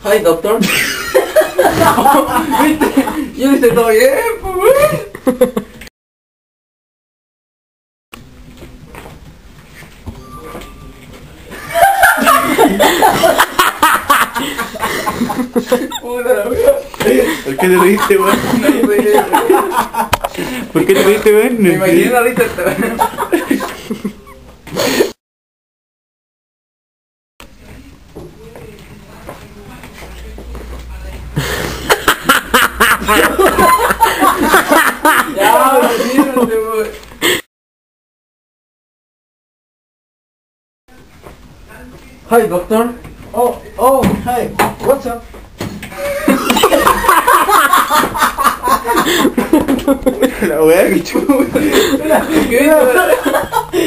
Hi, doctor. ¿Viste? Yo hice todo bien, pues. Puta la wea. ¿Por qué te reíste, weón? ¿Por qué te reíste, weón? Me imaginé la risa esta. Ya, retírate, weón. Hi, doctor. Oh, hi. What's up? La weá que chupa. ¿Qué?